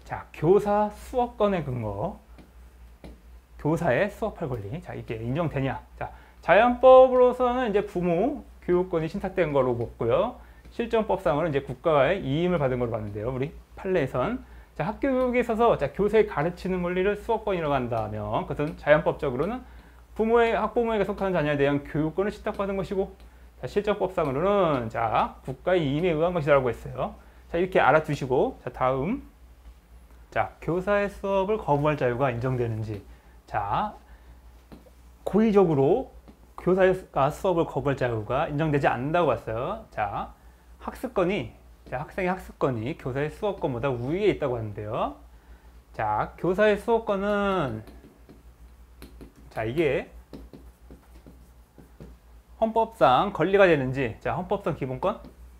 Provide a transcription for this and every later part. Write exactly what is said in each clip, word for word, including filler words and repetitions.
자, 교사 수업권의 근거. 교사의 수업할 권리. 자, 이게 인정되냐? 자, 자연법으로서는 이제 부모 교육권이 신탁된 거로 보고요. 실정법상으로는 이제 국가의 이임을 받은 걸로 봤는데요. 우리 판례에선. 자, 학교 교육에 있어서 자, 교사의 가르치는 권리를 수업권이라고 한다면 그것은 자연법적으로는 부모의 학부모에게 속하는 자녀에 대한 교육권을 신탁받은 것이고, 자, 실정법상으로는 자, 국가의 이임에 의한 것이라고 했어요. 자, 이렇게 알아두시고, 자, 다음. 자, 교사의 수업을 거부할 자유가 인정되는지. 자, 고의적으로 교사가 수업을 거부할 자유가 인정되지 않는다고 봤어요. 자, 학습권이, 자, 학생의 학습권이 교사의 수업권보다 우위에 있다고 하는데요. 자, 교사의 수업권은, 자, 이게 헌법상 권리가 되는지. 자, 헌법상 기본권.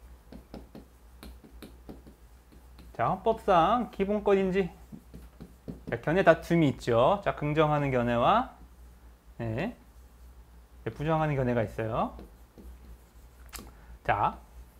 자, 헌법상 기본권인지. 자, 견해 다툼이 있죠. 자, 긍정하는 견해와 네, 부정하는 견해가 있어요. 자,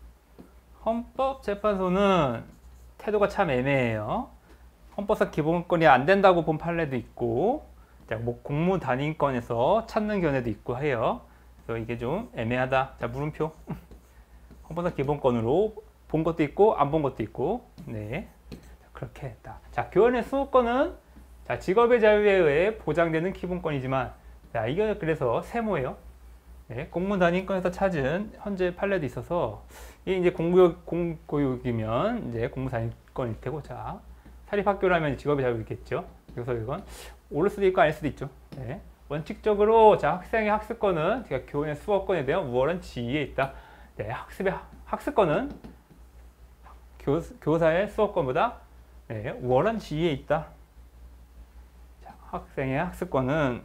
헌법재판소는 태도가 참 애매해요. 헌법상 기본권이 안 된다고 본 판례도 있고, 자, 뭐 공무단임권에서 찾는 견해도 있고 해요. 그래서 이게 좀 애매하다. 자, 물음표. 헌법상 기본권으로 본 것도 있고 안 본 것도 있고. 네, 그렇게 했다. 자, 교원의 수호권은 자, 직업의 자유에 의해 보장되는 기본권이지만, 자, 이게 그래서 세모예요. 네, 공무단임권에서 찾은 현재 판례도 있어서 이게 이제 공교육, 공교육이면 이제 공무단임권일 테고, 자, 사립학교라면 직업의 자유겠죠. 그래서 이건 옳을 수도 있고 아닐 수도 있죠. 네, 원칙적으로 자, 학생의 학습권은 제가 교원의 수업권에 대한 우월한 지위에 있다. 네, 학습의 학습권은 교, 교사의 수업권보다 네, 우월한 지위에 있다. 자, 학생의 학습권은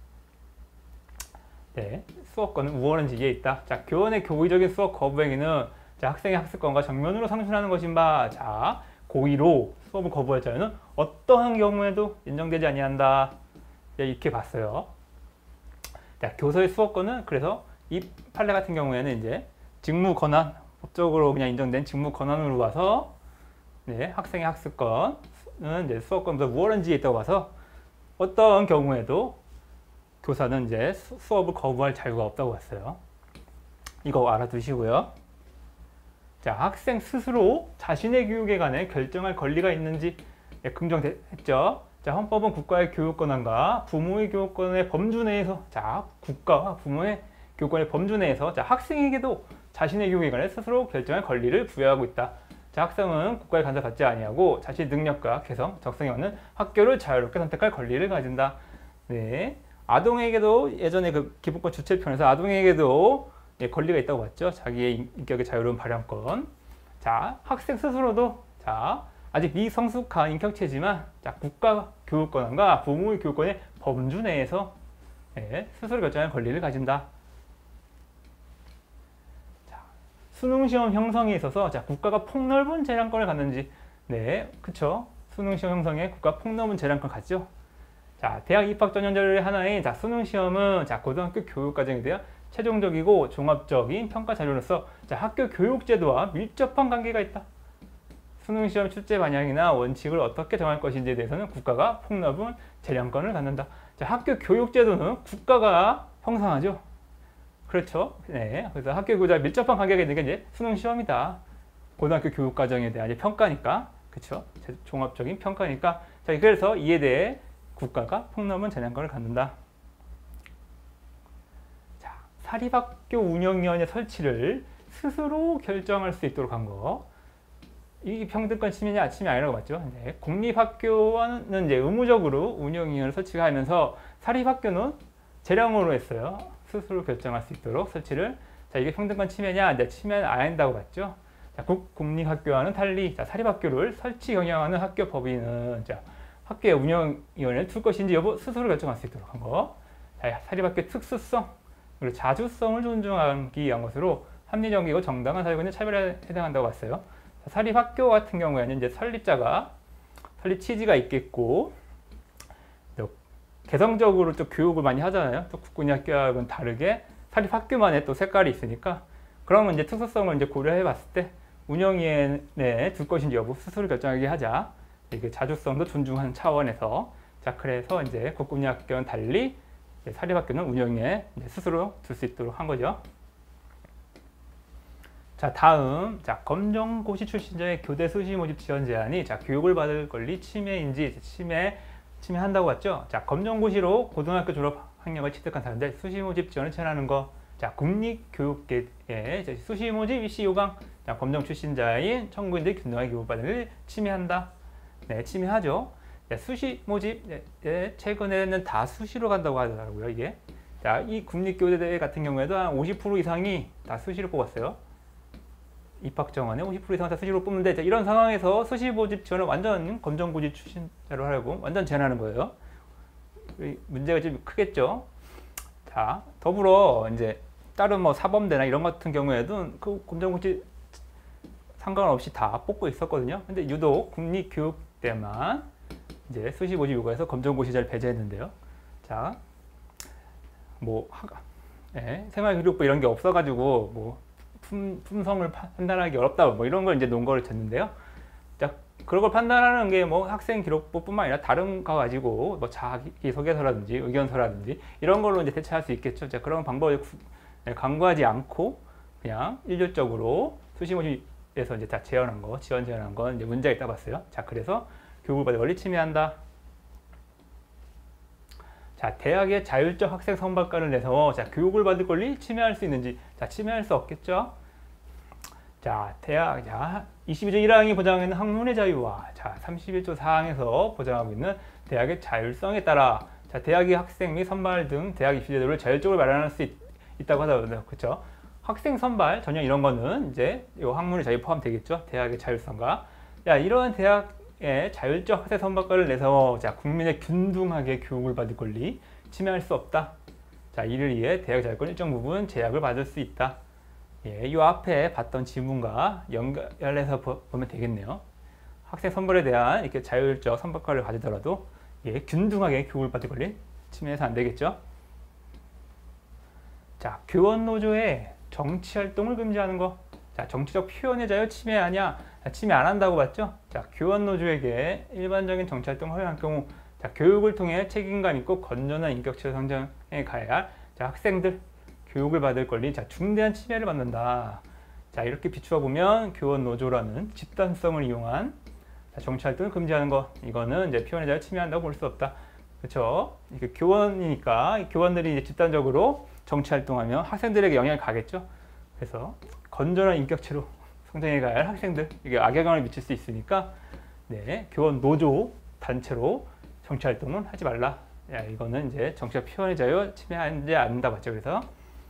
네, 수업권은 우월한 지위에 있다. 자, 교원의 교의적인 수업 거부 행위는 자, 학생의 학습권과 정면으로 상충하는 것인 바, 자, 고의로 수업을 거부할 자유는 어떠한 경우에도 인정되지 아니한다. 네, 이렇게 봤어요. 자, 교사의 수업권은 그래서 이 판례 같은 경우에는 이제 직무 권한, 법적으로 그냥 인정된 직무 권한으로 봐서 네, 학생의 학습권은 이제 수업권보다 우월한 지위에 있다고 봐서 어떤 경우에도 교사는 이제 수업을 거부할 자유가 없다고 봤어요. 이거 알아두시고요. 자, 학생 스스로 자신의 교육에 관해 결정할 권리가 있는지 네, 긍정했죠. 자, 헌법은 국가의 교육 권한과 부모의 교육 권의 범주 내에서, 자, 국가와 부모의 교육 권의 범주 내에서 자, 학생에게도 자신의 교육에 관해 스스로 결정할 권리를 부여하고 있다. 자, 학생은 국가의 간섭받지 아니하고 자신의 능력과 개성, 적성에 맞는 학교를 자유롭게 선택할 권리를 가진다. 네, 아동에게도 예전에 그 기본권 주체편에서 아동에게도 예, 권리가 있다고 봤죠. 자기의 인격의 자유로운 발현권. 자, 학생 스스로도 자, 아직 미성숙한 인격체지만 자, 국가 교육 권한과 부모의 교육권의 범주 내에서 예, 스스로 결정할 권리를 가진다. 자, 수능시험 형성에 있어서 자, 국가가 폭넓은 재량권을 갖는지. 네, 그쵸. 수능시험 형성에 국가 폭넓은 재량권을 갖죠. 자, 대학 입학 전형제의 하나인 자, 수능시험은 자, 고등학교 교육과정에 대한 최종적이고 종합적인 평가 자료로서 자, 학교 교육제도와 밀접한 관계가 있다. 수능시험 출제 방향이나 원칙을 어떻게 정할 것인지에 대해서는 국가가 폭넓은 재량권을 갖는다. 자, 학교 교육제도는 국가가 형성하죠. 그렇죠. 네, 그래서 학교 교육과 밀접한 관계가 있는 게 이제 수능시험이다. 고등학교 교육과정에 대한 평가니까, 그렇죠. 종합적인 평가니까. 자, 그래서 이에 대해 국가가 폭넓은 재량권을 갖는다. 자, 사립학교 운영위원회 설치를 스스로 결정할 수 있도록 한 거. 이 평등권 침해냐 침해 아니라고 봤죠. 네, 공립학교는 이제 의무적으로 운영위원회를 설치하면서 사립학교는 재량으로 했어요. 스스로 결정할 수 있도록 설치를. 자, 이게 평등권 침해냐? 이제 침해는 안 한다고 봤죠. 자, 국공립학교와는 달리 자, 사립학교를 설치 경영하는 학교 법인은 자, 학교의 운영위원회를 둘 것인지 여부 스스로 결정할 수 있도록 한 거. 자, 사립학교의 특수성 그리고 자주성을 존중하기 위한 것으로 합리적이고 정당한 사유에 차별에 해당한다고 봤어요. 자, 사립학교 같은 경우에는 이제 설립자가 설립 취지가 있겠고 개성적으로 또 교육을 많이 하잖아요. 또 국공립학교하고는 다르게 사립학교만의 또 색깔이 있으니까 그러면 이제 특수성을 이제 고려해 봤을 때 운영위원회에 둘 것인지 여부 스스로 결정하게 하자. 이게 자주성도 존중하는 차원에서 자 그래서 이제 국공립학교는 달리 사립학교는 운영에 스스로 둘 수 있도록 한 거죠. 자 다음 자 검정고시 출신자의 교대 수시 모집 지원 제한이 자 교육을 받을 권리 침해인지 침해 침해한다고 봤죠. 자 검정고시로 고등학교 졸업 학력을 취득한 사람들 수시 모집 지원을 제한하는 거. 자 국립교육계의 수시 모집 입시 요강 자 검정 출신자인 청구인들이 균등하게 교육받을 침해한다. 네 침해하죠. 네, 수시 모집 네, 최근에는 다 수시로 간다고 하더라고요 이게. 자 이 국립교대 같은 경우에도 한 오십 퍼센트 이상이 다 수시로 뽑았어요. 입학 정원에 오십 퍼센트 이상 다 수시로 뽑는데 자, 이런 상황에서 수시 모집 지원을 완전 검정고시 출신자로 하려고 완전 제한하는 거예요. 문제가 좀 크겠죠. 자 더불어 이제 다른 뭐 사범대나 이런 같은 경우에도 그 검정고시 상관없이 다 뽑고 있었거든요. 근데 유독 국립교육대만 이제 수시 모집 요구해서 검정고시자를 배제했는데요. 자 뭐 예, 생활기록부 이런 게 없어가지고 뭐 품, 품성을 판단하기 어렵다 뭐 이런 걸 이제 논거를 쳤는데요. 자, 그런 걸 판단하는 게 뭐 학생 기록부뿐만 아니라 다른 거 가지고 뭐 자기소개서라든지 의견서라든지 이런 걸로 이제 대체할 수 있겠죠. 자, 그런 방법을 강구하지 않고 그냥 일률적으로 수시 모집에서 이제 다 제언한 거, 지원 제언한 건 이제 문제가 있다 봤어요. 자, 그래서 교육을 받을 권리 침해한다. 자, 대학의 자율적 학생 선발권을 내서 자, 교육을 받을 권리 침해할 수 있는지 자, 침해할 수 없겠죠. 자, 대학 자, 이십이 조 일 항이 보장하는 학문의 자유와 자, 삼십일 조 사 항에서 보장하고 있는 대학의 자율성에 따라 자, 대학의 학생 및 선발 등 대학 입시 제도를 자율적으로 마련할 수 있, 있다고 하더라고요. 그렇죠? 학생 선발 전형 이런 거는 이제 이 학문의 자유 포함되겠죠. 대학의 자율성과 야, 이런 대학 예, 자율적 학생 선발권을 내서 자, 국민의 균등하게 교육을 받을 권리 침해할 수 없다. 자, 이를 위해 대학 자율권 일정 부분 제약을 받을 수 있다. 예, 이 앞에 봤던 지문과 연결해서 보면 되겠네요. 학생 선발에 대한 이렇게 자율적 선발권을 가지더라도 예, 균등하게 교육을 받을 권리 침해해서 안 되겠죠. 자, 교원 노조의 정치 활동을 금지하는 거. 자, 정치적 표현의 자유 침해하냐? 자, 침해 안 한다고 봤죠? 자, 교원 노조에게 일반적인 정치 활동을 허용할 경우 자, 교육을 통해 책임감 있고 건전한 인격체로 성장해 가야 할 자, 학생들 교육을 받을 권리 자, 중대한 침해를 받는다. 자, 이렇게 비추어 보면 교원 노조라는 집단성을 이용한 자, 정치 활동을 금지하는 거 이거는 이제 표현의 자유 침해한다고 볼 수 없다. 그렇죠? 이게 교원이니까 교원들이 이제 집단적으로 정치 활동하면 학생들에게 영향을 가겠죠. 그래서 건전한 인격체로 성장해 가야 할 학생들 이게 악영향을 미칠 수 있으니까 네, 교원 노조 단체로 정치 활동은 하지 말라. 야, 이거는 이제 정치적 표현의 자유 침해하지 않는다 봤죠. 그래서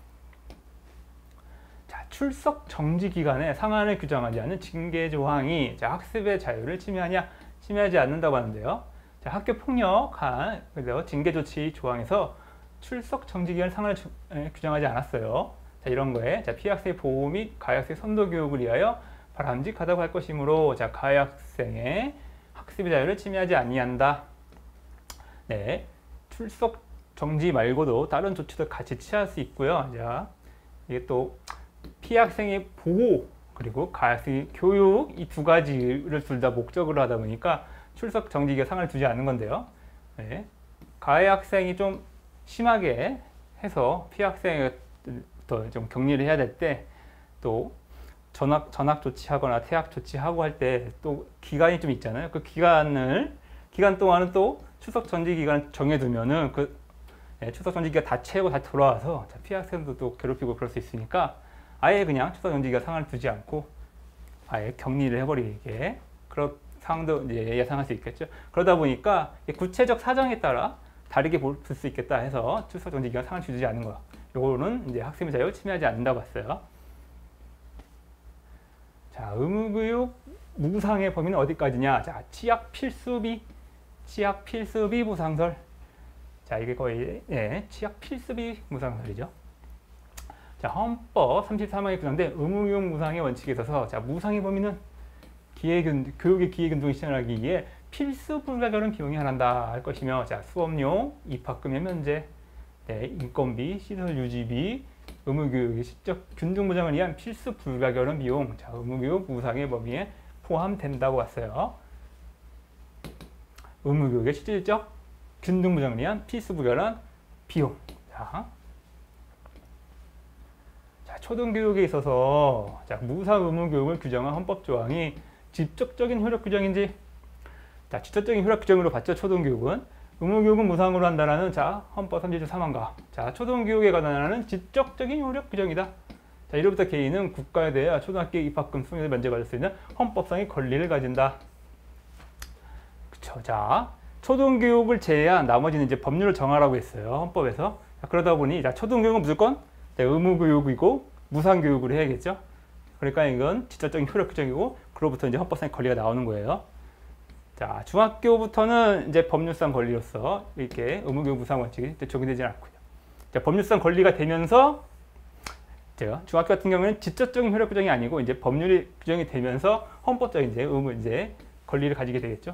자, 출석 정지 기간에 상한을 규정하지 않는 징계 조항이 자, 학습의 자유를 침해하냐? 침해하지 않는다고 하는데요. 자, 학교 폭력한 그래서 징계 조치 조항에서 출석 정지 기간 상한을 주, 에, 규정하지 않았어요. 자, 이런 거에 자, 피해 학생의 보호 및 가해 학생 선도 교육을 위하여 바람직하다고 할 것이므로 자, 가해 학생의 학습의 자유를 침해하지 아니한다. 네, 출석 정지 말고도 다른 조치도 같이 취할 수 있고요. 자, 이게 또 피해 학생의 보호 그리고 가해 학생의 교육 이 두 가지를 둘 다 목적으로 하다 보니까 출석 정지 기간 상한을 두지 않는 건데요. 네, 가해 학생이 좀 심하게 해서 피해 학생을 더 좀 격리를 해야 될 때 또 전학 전학 조치하거나 퇴학 조치하고 할 때 또 기간이 좀 있잖아요. 그 기간을 기간 동안은 또 출석 정지 기간 정해두면은 그 예, 출석 정지 기간 다 채우고 다 돌아와서 자, 피해 학생도 또 괴롭히고 그럴 수 있으니까 아예 그냥 출석 정지 기간 상한을 두지 않고 아예 격리를 해버리게 그런 상황도 이제 예상할 수 있겠죠. 그러다 보니까 구체적 사정에 따라 다르게 볼 수 있겠다 해서 출석 정지 기간 상한을 주지 않는 거야. 요거는 이제 학생의 자유 침해하지 않는다고 봤어요. 자, 의무교육 무상의 범위는 어디까지냐? 자, 치약 필수비, 치약 필수비 무상설. 자, 이게 거의 예, 치약 필수비 무상설이죠. 자, 헌법 삼십삼 항에 규정된 의무교육 무상의 원칙에 있어서 자, 무상의 범위는 기회균, 교육의 기회균등을 실현하기 위해 필수 불가결은 비용이 하나다 할 것이며 자, 수업료, 입학금의 면제, 네, 인건비, 시설 유지비, 의무교육의 시적 균등 보장을 위한 필수 불가결은 비용, 자, 의무교육 무상의 범위에 포함된다고 봤어요. 의무교육의 실질적 균등부장을 위한 필수부결한 비용. 자, 자 초등교육에 있어서 자, 무사 의무교육을 규정한 헌법조항이 직접적인 효력 규정인지, 자, 직접적인 효력 규정으로 봤죠. 초등교육은 의무교육은 무상으로 한다라는 자 헌법 삼 조 삼 항과 자 초등교육에 관한 직접적인 효력 규정이다. 자, 이로부터 개인은 국가에 대해 초등학교 입학금 수령을 면제받을 수 있는 헌법상의 권리를 가진다. 그쵸. 자, 초등교육을 제외한 나머지는 이제 법률을 정하라고 했어요. 헌법에서. 자, 그러다 보니 자, 초등교육은 무조건 의무교육이고 무상교육으로 해야겠죠. 그러니까 이건 직접적인 효력 규정이고 그로부터 이제 헌법상의 권리가 나오는 거예요. 자, 중학교부터는 이제 법률상 권리로서 이렇게 의무교육 무상 원칙이 적용되지 않고요. 자, 법률상 권리가 되면서 중학교 같은 경우에는 직접적인 효력 규정이 아니고 이제 법률이 규정이 되면서 헌법적인 이제 의무 이제 권리를 가지게 되겠죠.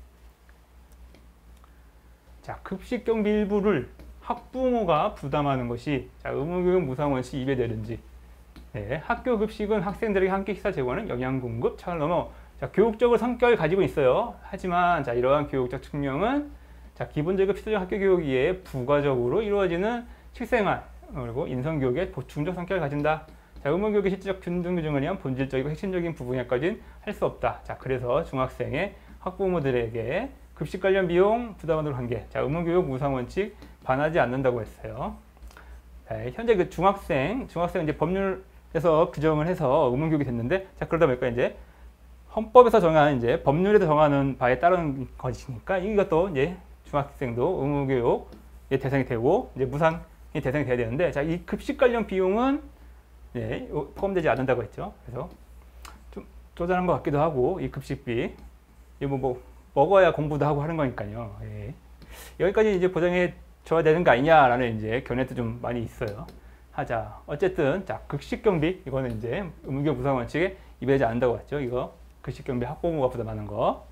자, 급식 경비 일부를 학부모가 부담하는 것이 자, 의무교육 무상 원칙이 위배되는지. 네, 학교 급식은 학생들에게 한 끼 식사 제공하는 영양 공급 차원을 넘어 자, 교육적으로 성격을 가지고 있어요. 하지만 자, 이러한 교육적 측면은 자, 기본적이고 필수적 학교 교육에 부가적으로 이루어지는 실생활 그리고 인성교육의 보충적 성격을 가진다. 자, 의무교육의 실질적 균등 규정을 위한 본질적이고 핵심적인 부분에까지는 할 수 없다. 자, 그래서 중학생의 학부모들에게 급식 관련 비용 부담하도록 한 게 자, 의무교육 무상 원칙 반하지 않는다고 했어요. 자, 현재 그 중학생, 중학생 이제 법률에서 규정을 해서 의무교육이 됐는데 자, 그러다 보니까 이제 헌법에서 정한 이제 법률에서 정하는 바에 따른 것이니까 이것도 이제 중학생도 의무교육의 대상이 되고 이제 무상 이 대상이 돼야 되는데 자, 이 급식 관련 비용은 네, 포함되지 않는다고 했죠. 그래서 좀 쪼잔한 것 같기도 하고 이 급식비 이거 뭐 먹어야 공부도 하고 하는 거니까요. 예. 여기까지 이제 보장해 줘야 되는 거 아니냐라는 이제 견해도 좀 많이 있어요. 하자. 어쨌든 자, 급식 경비 이거는 이제 의무교육 무상 원칙에 위배되지 않는다고 했죠. 이거 급식 경비 학부모가 부담하는 거.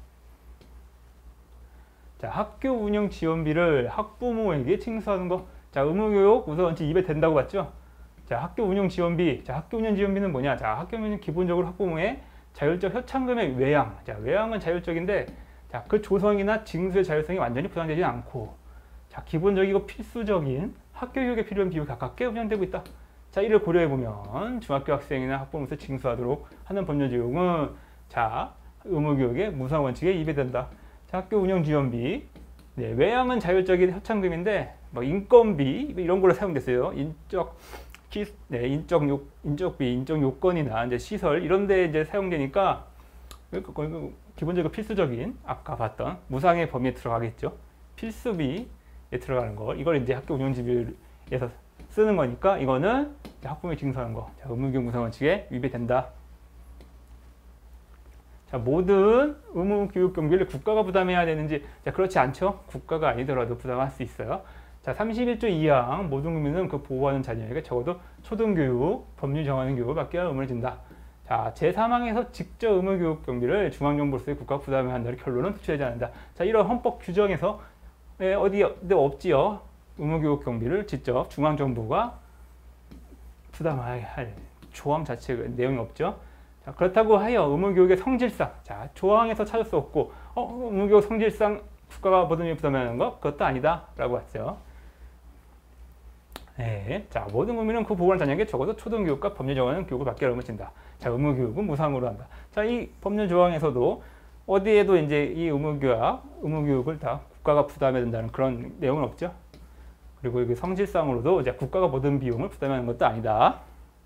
자, 학교 운영 지원비를 학부모에게 징수하는 거. 자, 의무교육 우선 원칙 위배된다고 봤죠? 자, 학교 운영 지원비. 자, 학교 운영 지원비는 뭐냐? 자, 학교 운영 기본적으로 학부모의 자율적 협찬금의 외양. 자, 외양은 자율적인데, 자, 그 조성이나 징수의 자율성이 완전히 보장되지 않고, 자, 기본적이고 필수적인 학교 교육에 필요한 비용이 가깝게 운영되고 있다. 자, 이를 고려해 보면 중학교 학생이나 학부모에서 징수하도록 하는 법률 지용은 자, 의무교육의 무상 원칙에 위배된다. 자, 학교 운영 지원비. 네, 외양은 자율적인 협찬금인데 뭐 인건비 이런 걸로 사용됐어요. 인적 기, 네, 인적 요 인적비, 인적 요건이나 이제 시설 이런 데 이제 사용되니까 기본적으로 필수적인 아까 봤던 무상의 범위에 들어가겠죠. 필수비에 들어가는 거. 이걸 이제 학교 운영지비에서 쓰는 거니까 이거는 학부모에 징수하는 거. 자, 의무교육 무상 원칙에 위배된다. 자, 모든 의무교육 경비를 국가가 부담해야 되는지, 자, 그렇지 않죠? 국가가 아니더라도 부담할 수 있어요. 자, 삼십일 조 이 항 모든 국민은 그 보호하는 자녀에게 적어도 초등교육, 법률 정하는 교육을 받게 할 의무를 진다. 자, 제삼 항에서 직접 의무교육 경비를 중앙정부로서의 국가가 부담해야 한다는 결론은 도출되지 않는다. 자, 이런 헌법 규정에서 네, 어디 없지요? 의무교육 경비를 직접 중앙정부가 부담해야 할 조항 자체 내용이 없죠. 자, 그렇다고 하여 의무교육의 성질상, 자, 조항에서 찾을 수 없고, 어, 의무교육 성질상 국가가 모든 부담하는 것, 그것도 아니다. 라고 했죠. 네. 자, 모든 국민은 그 보호하는 자녀에게 적어도 초등교육과 법률 정하는 교육을 받게 의무를 진다. 자, 의무교육은 무상으로 한다. 자, 이 법률 조항에서도 어디에도 이제 이 의무교육, 의무교육을 다 국가가 부담해야 된다는 그런 내용은 없죠. 그리고 이게 성질상으로도 이제 국가가 모든 비용을 부담하는 것도 아니다.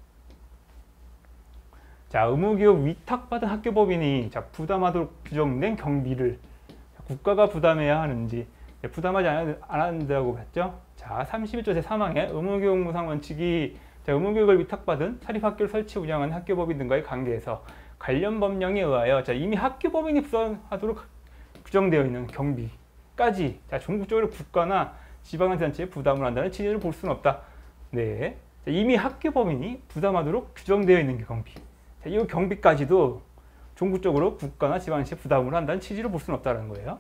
자, 의무교육 위탁받은 학교법인이 자, 부담하도록 규정된 경비를 국가가 부담해야 하는지 부담하지 안 한다고 봤죠. 자, 삼십일 조 제삼 항에 의무교육 무상 원칙이 자, 의무교육을 위탁받은 사립학교를 설치 운영하는 학교법인 등과의 관계에서 관련 법령에 의하여 자, 이미 학교법인이 부담하도록 규정되어 있는 경비까지 자, 전국적으로 국가나 지방자치단체에 부담을 한다는 취지를 볼 수는 없다. 네, 자, 이미 학교법인이 부담하도록 규정되어 있는 경비. 자, 이 경비까지도 전국적으로 국가나 지방자치에 부담을 한다는 취지로 볼 수는 없다는 거예요.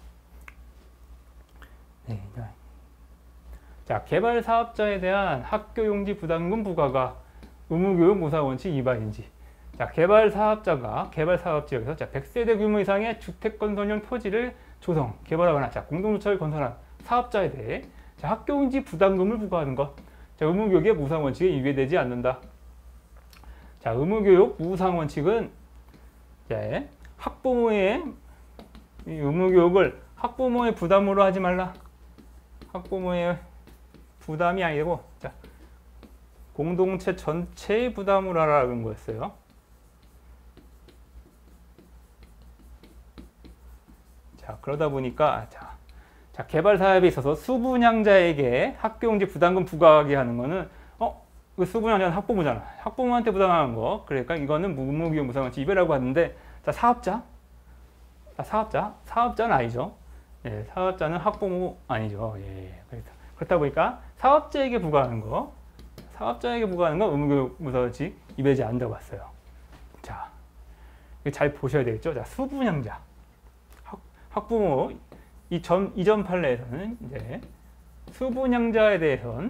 네. 자, 개발 사업자에 대한 학교 용지 부담금 부과가 의무교육 무상 원칙 위반인지. 자, 개발 사업자가 개발 사업 지역에서 자, 백 세대 규모 이상의 주택 건설용 토지를 조성, 개발하거나 자, 공동조차를 건설한 사업자에 대해 자, 학교인지 부담금을 부과하는 것. 자, 의무교육의 무상원칙에 위배되지 않는다. 자, 의무교육 무상원칙은 예, 학부모의 이 의무교육을 학부모의 부담으로 하지 말라. 학부모의 부담이 아니고 자, 공동체 전체의 부담으로 하라는 거였어요. 자, 그러다 보니까 자, 자, 개발 사업에 있어서 수분양자에게 학교용지 부담금 부과하게 하는 거는 어, 그 수분양자는 학부모잖아. 학부모한테 부담하는 거. 그러니까 이거는 의무교육 무상원칙 위배라고 하는데 자, 사업자? 자, 사업자? 사업자는 아니죠. 예, 사업자는 학부모 아니죠. 예, 그렇다. 그렇다 보니까 사업자에게 부과하는 거, 사업자에게 부과하는 건 의무교육 무상원칙 위배지 않는다고 봤어요. 자, 이거 잘 보셔야 되겠죠. 자, 수분양자, 학, 학부모 이전 이전 판례에서는 이제 수분양자에 대해선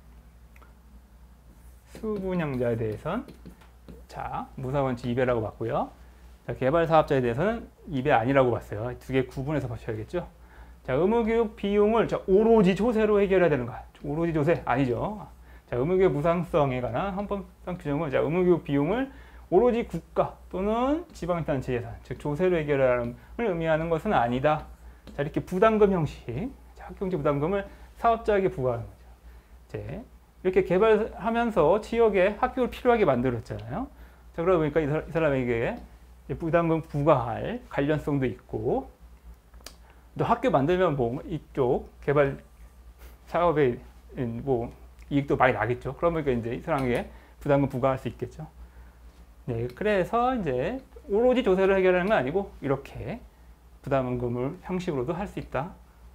수분양자에 대해선 자, 무상원칙 위배라고 봤고요. 자, 개발 사업자에 대해서는 위배 아니라고 봤어요. 두 개 구분해서 보셔야겠죠. 자, 의무교육 비용을 자, 오로지 조세로 해결해야 되는가? 오로지 조세 아니죠. 자, 의무교육 무상성에 관한 헌법상 규정은 자, 의무교육 비용을 오로지 국가 또는 지방단체 예산, 즉 조세로 해결하는 걸 의미하는 것은 아니다. 자, 이렇게 부담금 형식, 자, 학교용지 부담금을 사업자에게 부과하는 거죠. 이제 이렇게 개발하면서 지역에 학교를 필요하게 만들었잖아요. 자, 그러다 보니까 이, 사람, 이 사람에게 부담금 부과할 관련성도 있고, 또 학교 만들면 뭐 이쪽 개발 사업에 뭐 이익도 많이 나겠죠. 그러니까 이제 이 사람에게 부담금 부과할 수 있겠죠. 네, 그래서 이제 오로지 조세를 해결하는 건 아니고 이렇게 부담금을 형식으로도 할 수 있다.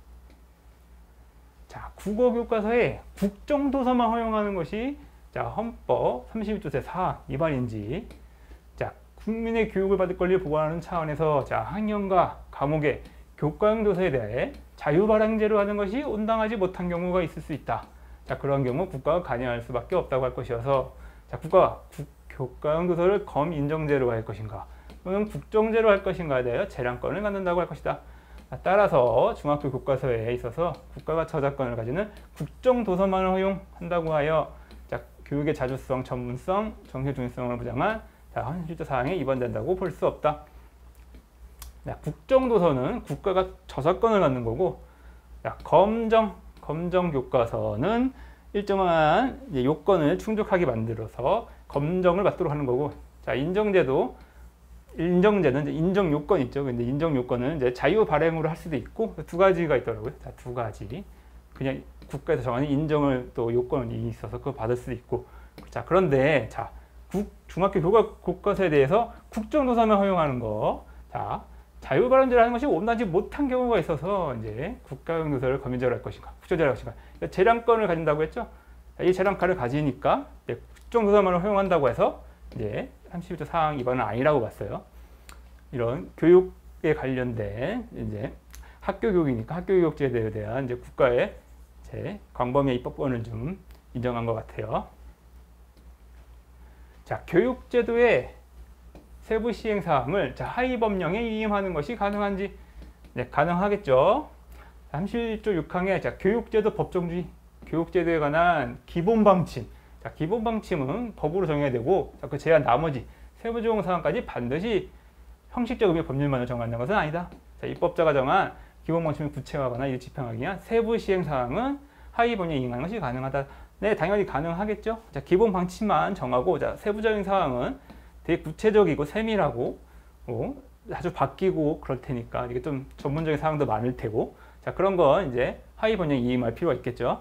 자, 국어교과서에 국정도서만 허용하는 것이 자, 헌법 삼십일 조 사 위반인지, 자, 국민의 교육을 받을 권리를 보호하는 차원에서 자, 학년과 과목의 교과형 도서에 대해 자유발행제로 하는 것이 온당하지 못한 경우가 있을 수 있다. 자, 그런 경우 국가가 관여할 수밖에 없다고 할 것이어서 자, 국가가 국, 교과형 도서를 검인정제로 할 것인가 또는 국정제로 할 것인가에 대하여 재량권을 갖는다고 할 것이다. 따라서 중학교 교과서에 있어서 국가가 저작권을 가지는 국정도서만을 허용한다고 하여 자, 교육의 자주성, 전문성, 정책 중립성을 보장한 헌실조 사항에 위반된다고 볼 수 없다. 자, 국정도서는 국가가 저작권을 갖는 거고, 자, 검정, 검정 교과서는 일정한 이제 요건을 충족하게 만들어서 검정을 받도록 하는 거고, 자, 인정제도, 인정제는 이제 인정 요건 있죠. 근데 인정 요건은 이제 자유 발행으로 할 수도 있고 두 가지가 있더라고요. 자, 두 가지. 그냥 국가에서 정하는 인정을 또 요건이 있어서 그거 받을 수도 있고. 자, 그런데 자, 국, 중학교 교과, 교과서에 대해서 국정도서만 허용하는 거. 자, 자유 발행제를 하는 것이 온당하지 못한 경우가 있어서 이제 국가형 도서를 검인제로 할 것인가, 국정제로 할 것인가. 그러니까 재량권을 가진다고 했죠. 자, 이 재량권을 가지니까 국정도서만 허용한다고 해서 이제 삼십일 조 사항 위반은 아니라고 봤어요. 이런 교육에 관련된 이제 학교 교육이니까 학교 교육제도에 대한 이제 국가의 이제 광범위한 입법권을 좀 인정한 것 같아요. 자, 교육제도의 세부 시행 사항을 자, 하위 법령에 위임하는 것이 가능한지 네, 가능하겠죠. 삼십일 조 육 항에 자, 교육제도 법정주의, 교육제도에 관한 기본 방침. 자, 기본 방침은 법으로 정해야 되고 자, 그 제한 나머지 세부 적용 사항까지 반드시 형식적 의미의 법률만을 정하는 것은 아니다. 자, 입법자가 정한 기본 방침을 구체화하거나 이를 집행하기 위한 세부 시행 사항은 하위 법령에 위임하는 것이 가능하다. 네, 당연히 가능하겠죠. 자, 기본 방침만 정하고 자, 세부적인 사항은 되게 구체적이고 세밀하고 어, 자주 바뀌고 그럴 테니까 이게 좀 전문적인 사항도 많을 테고 자, 그런 건 이제 하위 법령에 위임할 필요가 있겠죠.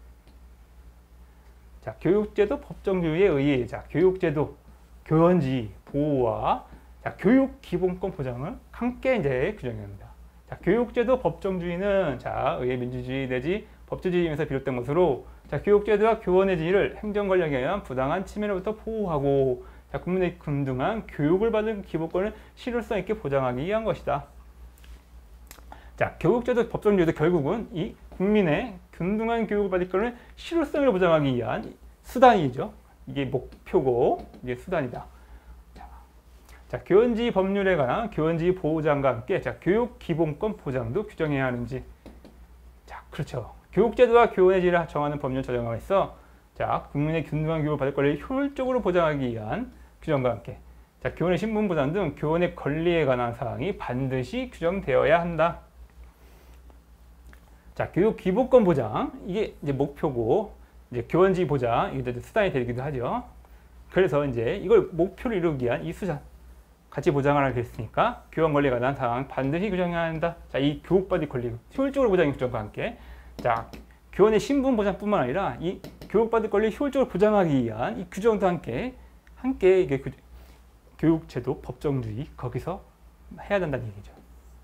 자, 교육제도 법정주의에 의해 자, 교육제도 교원지 보호와 자, 교육 기본권 보장을 함께 이제 규정합니다. 자, 교육제도 법정주의는 자, 의회 민주주의 내지 법치주의에서 비롯된 것으로 자, 교육제도와 교원의 지위를 행정권력에 의한 부당한 침해로부터 보호하고 자, 국민의 균등한 교육을 받는 기본권을 실효성 있게 보장하기 위한 것이다. 자, 교육제도 법정주의도 결국은 이 국민의 균등한 교육을 받을 것을 실효성을 보장하기 위한 수단이죠. 이게 목표고 이게 수단이다. 자, 자, 교원지 법률에 관한 교원지 보장과 함께 자, 교육 기본권 보장도 규정해야 하는지. 자, 그렇죠. 교육제도와 교원의 질을 정하는 법률 조정안에 있어 자, 국민의 균등한 교육을 받을 권리를 효율적으로 보장하기 위한 규정과 함께 자, 교원의 신분 보장 등 교원의 권리에 관한 사항이 반드시 규정되어야 한다. 자, 교육 기본권 보장 이게 이제 목표고 이제 교원지 보장 이게 수단이 되기도 하죠. 그래서 이제 이걸 목표를 이루기 위한 이 수단 같이 보장을 하게 했으니까 교원 권리에 관한 사항 반드시 규정해야 한다. 자, 이 교육받을 권리 효율적으로 보장의 규정과 함께 자, 교원의 신분 보장뿐만 아니라 이 교육받을 권리를 효율적으로 보장하기 위한 이 규정도 함께 함께 이게 그, 교육제도 법정주의 거기서 해야 된다는 얘기죠.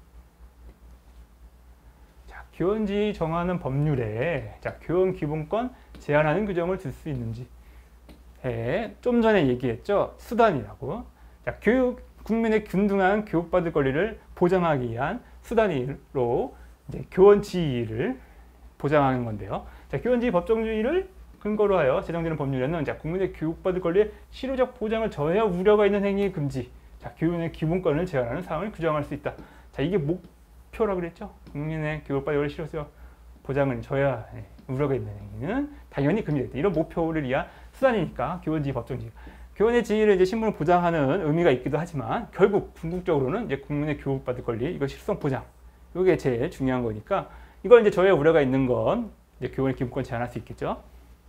자, 교원지 정하는 법률에 자, 교원 기본권 제한하는 규정을 둘 수 있는지 예, 좀 전에 얘기했죠. 수단이라고. 자, 교육 국민의 균등한 교육받을 권리를 보장하기 위한 수단으로 이제 교원 지위를 보장하는 건데요. 자, 교원 지위 법정주의를 근거로 하여 제정되는 법률에는 자, 국민의 교육받을 권리의 실효적 보장을 저해할 우려가 있는 행위 금지, 자, 교원의 기본권을 제한하는 사항을 규정할 수 있다. 자, 이게 목표라고 그랬죠. 국민의 교육받을 권리 실효적 보장을 저해할 우려가 있는 행위는 당연히 금지됐다. 이런 목표를 위한 수단이니까 교원 지위 법정주의. 교원의 지위를 이제 신분을 보장하는 의미가 있기도 하지만 결국 궁극적으로는 이제 국민의 교육받을 권리 이거 실효성 보장 이게 제일 중요한 거니까 이걸 이제 저의 우려가 있는 건 이제 교원의 기본권 제한할 수 있겠죠.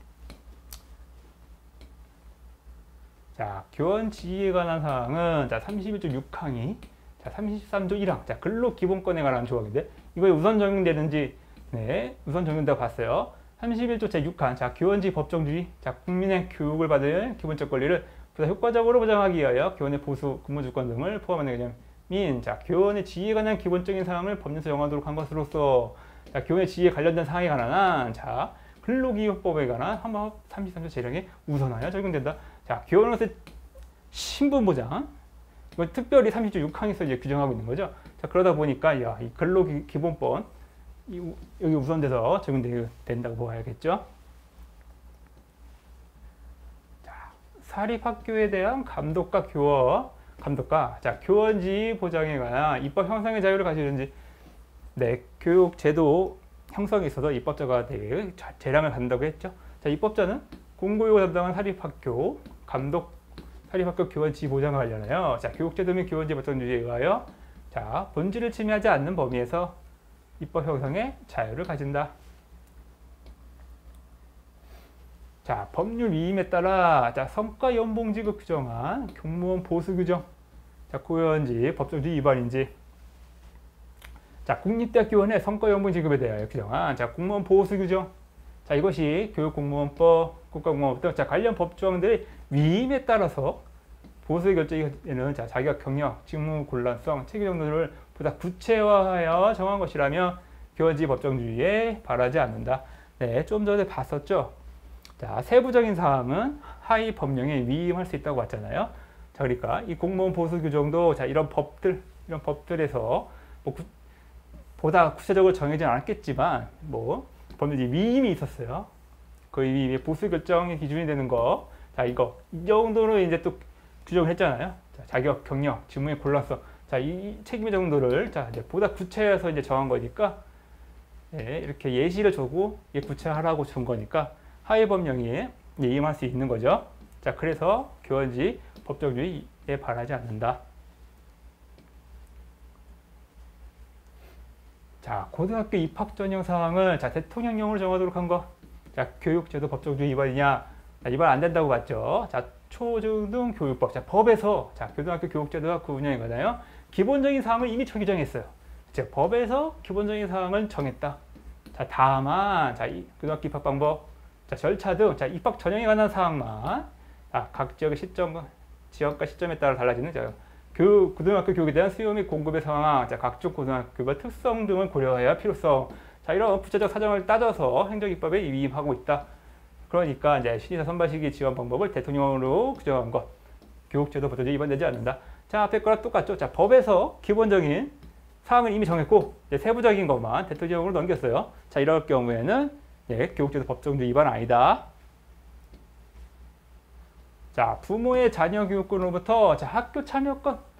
자, 교원 지위에 관한 사항은 자, 삼십일 조 육 항이 자, 삼십삼 조 일 항 자, 근로 기본권에 관한 조항인데 이거에 우선 적용되는지 네, 우선 적용된다고 봤어요. 삼십일 조 제육 항 자, 교원지 법정주의 자, 국민의 교육을 받을 기본적 권리를 보다 효과적으로 보장하기 위하여 교원의 보수, 근무 주권 등을 포함하는 개념인 자, 교원의 지위에 관한 기본적인 사항을 법률에서 정하도록 한 것으로서 자, 교원의 지위에 관련된 사항에 관한 한 자, 근로기준법에 관한 헌법 삼십삼 조 제령에 우선하여 적용된다. 자, 교원으로서의 신분 보장 이거 특별히 삼십 조 육 항에서 이제 규정하고 있는 거죠. 자, 그러다 보니까 야, 이 근로기본법 이, 여기 우선돼서 적용된다고 봐야겠죠. 사립학교에 대한 감독과 교원, 감독과 자, 교원지 보장에 관한 입법 형성의 자유를 가지는지 네, 교육제도 형성에 있어서 입법자가 되게 재량을 갖는다고 했죠. 자, 입법자는 공고유고 담당한 사립학교, 감독, 사립학교 교원지 보장과 관련하여 자, 교육제도 및 교원지 법정주의에 의하여 자, 본질을 침해하지 않는 범위에서 입법 형성의 자유를 가진다. 자, 법률 위임에 따라 자, 성과 연봉 지급 규정한 공무원 보수 규정 자, 고연지 법정주의 위반인지 자, 국립대학교원의 성과 연봉 지급에 대하여 규정한 자, 공무원 보수 규정 자, 이것이 교육공무원법, 국가공무원법 등 자, 관련 법조항들의 위임에 따라서 보수의 결정에는 자, 자기가 경력, 직무 곤란성, 책임 정도를 보다 구체화하여 정한 것이라며 교원지 법정주의에 반하지 않는다. 네, 좀 전에 봤었죠. 자, 세부적인 사항은 하위 법령에 위임할 수 있다고 봤잖아요. 자, 그러니까 이 공무원 보수 규정도 자, 이런 법들, 이런 법들에서 뭐 구, 보다 구체적으로 정해지는 않았겠지만 뭐 법률이 위임이 있었어요. 그 위임의 보수 결정의 기준이 되는 거. 자, 이거 이 정도로 이제 또 규정을 했잖아요. 자, 자격, 경력, 직무의 곤란성. 자, 이 책임 정도를 자, 이제 보다 구체해서 이제 정한 거니까 네, 이렇게 예시를 주고 예, 구체하라고 준 거니까 하위 법령에 위임할 수 있는 거죠. 자, 그래서 교원지 법정주의에 반하지 않는다. 자, 고등학교 입학 전형 사항을 자, 대통령령으로 정하도록 한 거. 자, 교육제도 법정주의 위반이냐? 자, 위반 안 된다고 봤죠. 자, 초중등 교육법. 자, 법에서 자, 고등학교 교육제도와 그 운영에 관하여 기본적인 사항을 이미 정해졌어요. 즉, 법에서 기본적인 사항을 정했다. 자, 다만 자, 이 고등학교 입학 방법, 자, 절차 등 자, 입학 전형에 관한 사항만 자, 각 지역의 시점, 지역과 시점에 따라 달라지는 자, 교, 고등학교 교육에 대한 수요 및 공급의 상황, 자, 각종 고등학교의 특성 등을 고려해야 필요성, 자, 이런 구체적 사정을 따져서 행정입법에 위임하고 있다. 그러니까 이제 신입사 선발 시기 지원 방법을 대통령으로 규정한 것, 교육제도 법정주의 위반되지 않는다. 자, 앞에 거랑 똑같죠. 자, 법에서 기본적인 사항을 이미 정했고 이제 세부적인 것만 대통령으로 넘겼어요. 자, 이럴 경우에는 예, 교육제도 법정주의 위반 아니다. 자, 부모의 자녀 교육권으로부터 자, 학교 참여권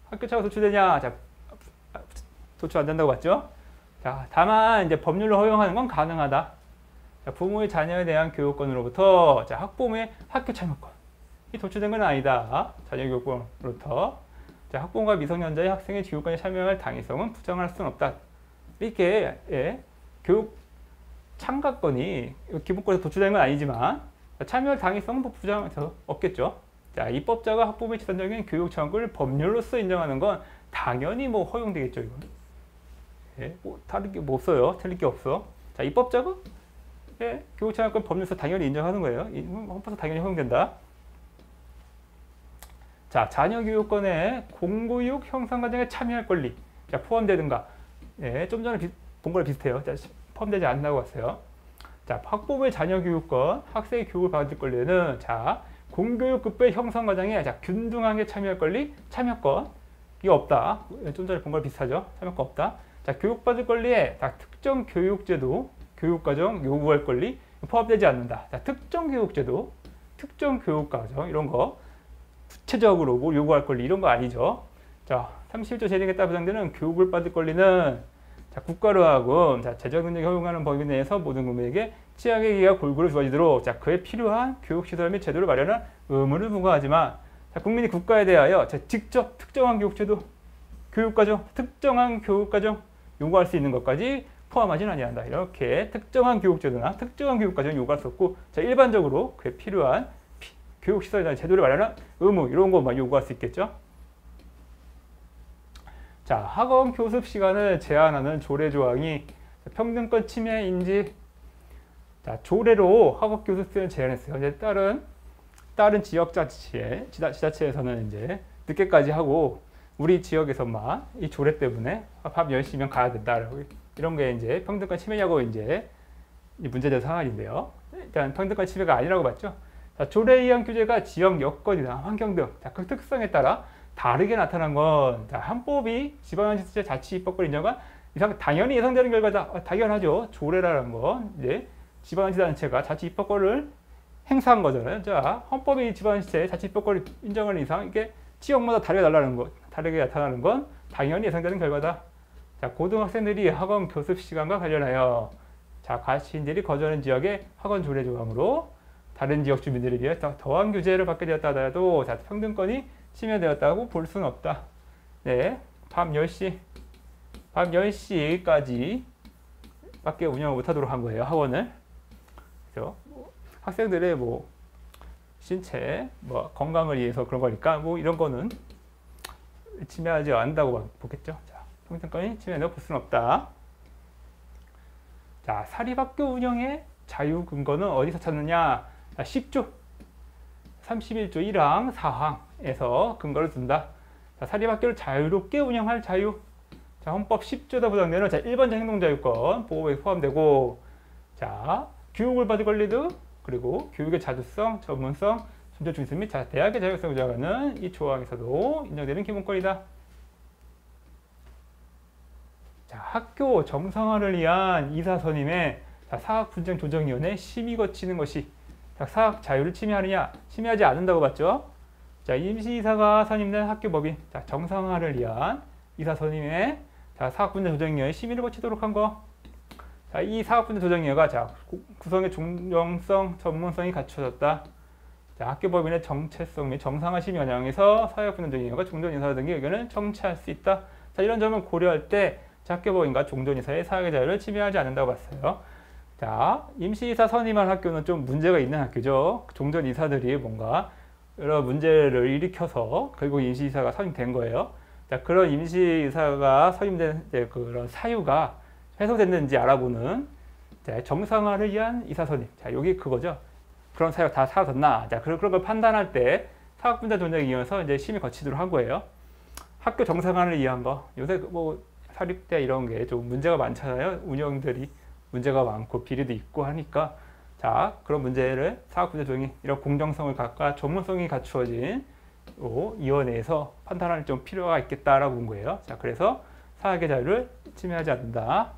학교차가 도출되냐? 자, 도출 안 된다고 봤죠? 자, 다만 이제 법률로 허용하는 건 가능하다. 자, 부모의 자녀에 대한 교육권으로부터 자, 학부모의 학교 참여권. 이 도출된 건 아니다. 자녀 교육권으로부터. 자, 학부모가 미성년자의 학생의 교육권에 참여할 당위성은 부정할 수는 없다. 이렇게 예, 교육 참가권이 기본권에서 도출된 건 아니지만 참여할 당위성은 부정할 수 없겠죠. 자, 입법자가 학부모의 집단적인 교육 참여권을 법률로서 인정하는 건 당연히 뭐 허용되겠죠. 이건. 예, 뭐 다른 게 뭐 없어요. 틀릴 게 없어. 자, 입법자가 예, 교육 참여권 법률로서 당연히 인정하는 거예요. 헌법에서 당연히 허용된다. 자, 자녀 교육권에 공교육 형성 과정에 참여할 권리 자, 포함되든가. 예, 좀 전에 본 거랑 비슷해요. 자, 포함되지 않는다고 봤어요. 자, 학부모의 자녀 교육권, 학생의 교육을 받을 권리는 자, 공교육급별 형성 과정에 자, 균등하게 참여할 권리, 참여권 이거 없다. 좀 전에 본 거랑 비슷하죠. 참여권 없다. 자, 교육받을 권리에 자, 특정 교육제도, 교육과정 요구할 권리 포함되지 않는다. 자, 특정 교육제도, 특정 교육과정 이런 거 구체적으로 뭐 요구할 권리 이런 거 아니죠. 자, 삼십일 조 제정에 따라 보장되는 교육을 받을 권리는 자, 국가로 하고 자, 재정 능력이 허용하는 범위 내에서 모든 국민에게 취약의 기회가 골고루 주어지도록 자, 그에 필요한 교육시설 및 제도를 마련할 의무를 부과하지만 자, 국민이 국가에 대하여 자, 직접 특정한 교육제도, 교육과정, 특정한 교육과정 요구할 수 있는 것까지 포함하지는 아니한다. 이렇게 특정한 교육제도나 특정한 교육과정 요구할 수 없고 자, 일반적으로 그에 필요한 피, 교육시설이나 제도를 마련할 의무 이런 것만 요구할 수 있겠죠. 자, 학원 교습 시간을 제한하는 조례 조항이 평등권 침해 인지 자, 조례로 학원 교습 시간을 제한했어요. 이제 다른 다른 지역 자치에 지자, 지자체에서는 이제 늦게까지 하고 우리 지역에서만 이 조례 때문에 밤 열 시면 가야 된다라고 이런 게 이제 평등권 침해냐고 이제 문제된 상황인데요. 일단 평등권 침해가 아니라고 봤죠. 자, 조례에 의한 규제가 지역 여건이나 환경 등 그 특성에 따라 다르게 나타난 건 자, 헌법이 지방자치 자치 입법권을 인정한 이상 당연히 예상되는 결과다. 아, 당연하죠. 조례라는 건 이제 지방자치단체가 자치 입법권을 행사한 거잖아요. 자, 헌법이 지방자치의 자치 입법권을 인정하는 이상 이게 지역마다 다르게 달라는 것, 다르게 나타나는 건 당연히 예상되는 결과다. 자, 고등학생들이 학원 교습 시간과 관련하여 자, 가시인들이 거주하는 지역의 학원 조례 조항으로 다른 지역 주민들에 비해 더한 규제를 받게 되었다 하더라도 자, 평등권이 침해되었다고 볼 수는 없다. 네, 밤 열 시, 밤 열 시까지 밖에 운영을 못하도록 한 거예요, 학원을. 그래서 뭐 학생들의 뭐 신체, 뭐 건강을 위해서 그런 거니까 뭐 이런 거는 침해하지 않는다고 보겠죠. 자, 평등권이 침해된다고 볼 수는 없다. 자, 사립학교 운영의 자유 근거는 어디서 찾느냐? 자, 십 조, 삼십일 조 일 항, 사 항에서 근거를 둔다. 자, 사립학교를 자유롭게 운영할 자유. 자, 헌법 십 조에 보장되는 자, 일반적 행동자유권 보호에 포함되고, 자, 교육을 받을 권리도 그리고 교육의 자주성, 전문성, 존재 중심 및 자, 대학의 자율성을 보장하는 이 조항에서도 인정되는 기본권이다. 자, 학교 정상화를 위한 이사 선임의 자, 사학분쟁조정위원회 심의 거치는 것이 자, 사학 자유를 침해하느냐? 침해하지 않는다고 봤죠? 자, 임시이사가 선임된 학교법인 자, 정상화를 위한 이사 선임의 자, 사학분쟁조정위원회 심의를 거치도록 한 거. 자, 이 사학분쟁조정위원회가 자, 구성의 중정성, 전문성이 갖춰졌다. 자, 학교법인의 정체성 및 정상화 심의 현황에서 사학분쟁조정위원회가 종전이사 등의 의견을 청취할 수 있다. 자, 이런 점을 고려할 때 자, 학교법인과 종전이사의 사학의 자유를 침해하지 않는다고 봤어요. 자, 임시이사 선임한 학교는 좀 문제가 있는 학교죠. 종전이사들이 뭔가 여러 문제를 일으켜서 결국 임시이사가 선임된 거예요. 자, 그런 임시이사가 선임된 그런 사유가 해소됐는지 알아보는 자, 정상화를 위한 이사 선임. 자, 여기 그거죠. 그런 사유가 다 사라졌나? 자, 그런 걸 판단할 때 사학분쟁 조정에 이어서 이제 심의 거치도록 한 거예요. 학교 정상화를 위한 거. 요새 뭐 사립대 이런 게 좀 문제가 많잖아요. 운영들이 문제가 많고 비리도 있고 하니까 자, 그런 문제를 사학분쟁 조정이 이런 공정성을 갖고 전문성이 갖추어진 위원회에서 판단할 좀 필요가 있겠다라고 본 거예요. 자, 그래서 사학의 자유를 침해하지 않는다.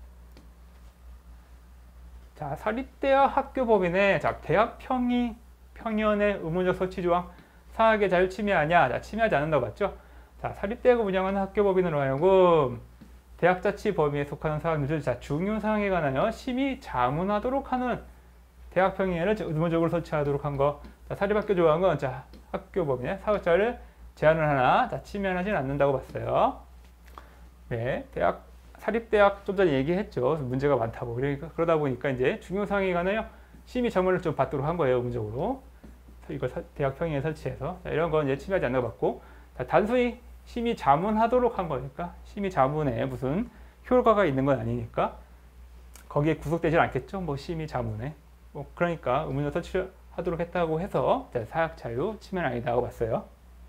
자, 사립대학 학교법인의 자, 대학 평의 평의원의 의무적 설치 조항 사학의 자유 침해하냐? 자, 침해하지 않는다고 봤죠? 자, 사립대학을 운영하는 학교법인으로 하여금 대학 자치 범위에 속하는 사항들, 자, 중요 사항에 관하여 심의 자문하도록 하는 대학 평의회를 의무적으로 설치하도록 한 거. 자, 사립학교 조항은 자, 학교법인의 사업자를 제한을 하나, 자, 침해하지는 않는다고 봤어요. 네, 대학 사립대학 좀 전에 얘기했죠. 문제가 많다고. 그러니까 그러다 보니까 이제 중요 사항에 관하여 심의 자문을 좀 받도록 한 거예요, 의무적으로. 이거 대학 평의회 설치해서. 자, 이런 건 이제 침해하지 않는다고 봤고, 자, 단순히 심의 자문하도록 한 거니까 심의 자문에 무슨 효과가 있는 건 아니니까 거기에 구속되지 않겠죠. 뭐 심의 자문에. 뭐 그러니까 의무적 설치하도록 했다고 해서 자, 사학 자유 침해는 아니다고 봤어요.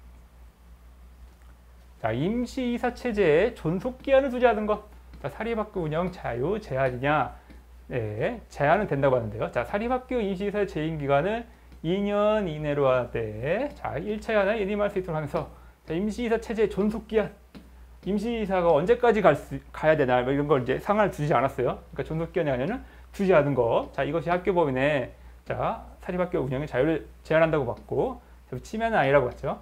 자, 임시이사 체제에 존속 기한을 두지 않은 것. 자, 사립학교 운영 자유 제한이냐? 네, 제한은 된다고 하는데요. 자, 사립학교 임시이사의 재임 기간을 이 년 이내로 하되, 자, 일 차에 하나 예임할 수 있도록 하면서, 자, 임시이사 체제의 존속 기한. 임시이사가 언제까지 갈 수, 가야 되나, 뭐 이런 걸 이제 상한을 두지 않았어요. 그러니까 존속 기한이 아니라 두지 않은 거. 자, 이것이 학교법인의, 자, 사립학교 운영의 자유를 제한한다고 봤고, 침해는 아니라고 봤죠.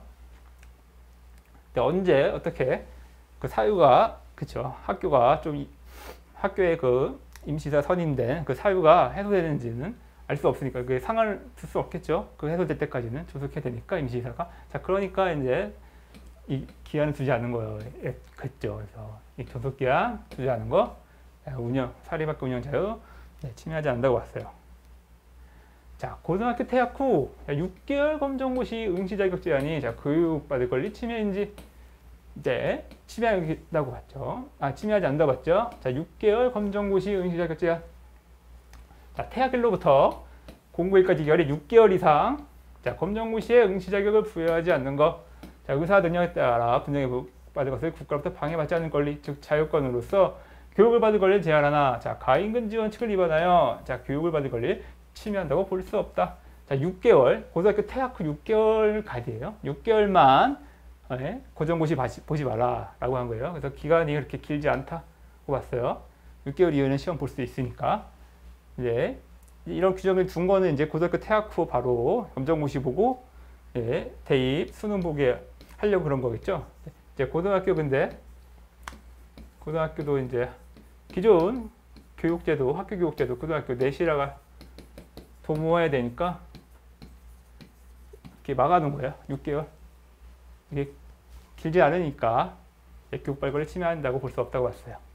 언제 어떻게 그 사유가 그쵸 학교가 좀 학교의 그 임시이사 선임된 그 사유가 해소되는지는 알 수 없으니까 그게 상한을 둘 수 없겠죠. 그 해소될 때까지는 조속해야 되니까 임시이사가. 자, 그러니까 이제 이 기한을 두지 않는 거였죠. 그래서 이 조속 기한 두지 않는 거 운영 사립학교 운영 자유 네, 침해하지 않는다고 봤어요. 자, 고등학교 퇴학 후 육 개월 검정고 시 응시 자격 제한이 자, 교육받을 권리 침해인지 이제 침해한다고 봤죠. 아, 침해하지 않는다고 봤죠. 자, 육 개월 검정고 시 응시 자격 제한. 자, 퇴학일로부터 공고일까지 기간이 육 개월 이상. 자, 검정고 시에 응시 자격을 부여하지 않는 것. 자, 의사 능력에 따라 분쟁에 받을 것을 국가로부터 방해받지 않는 권리, 즉 자유권으로서 교육을 받을 권리를 제한하나, 자, 가임금 지원칙을 위반하여 자, 교육을 받을 권리를 침해한다고 볼 수 없다. 자, 육 개월, 고등학교 퇴학 후 육 개월 가이드예요. 육 개월만 네, 고정고시 보지 마라 라고 한 거예요. 그래서 기간이 그렇게 길지 않다고 봤어요. 육 개월 이후에는 시험 볼 수 있으니까. 이제 이런 규정을 둔 거는 이제 고등학교 퇴학 후 바로 검정고시 보고 예, 대입, 수능 보게 하려고 그런 거겠죠. 이제 고등학교 근데 고등학교도 이제 기존 교육제도, 학교 교육제도 고등학교 내실화가 도모해야 되니까 이렇게 막아놓은 거예요. 육 개월. 이게 길지 않으니까 교육발권을 침해한다고 볼 수 없다고 봤어요.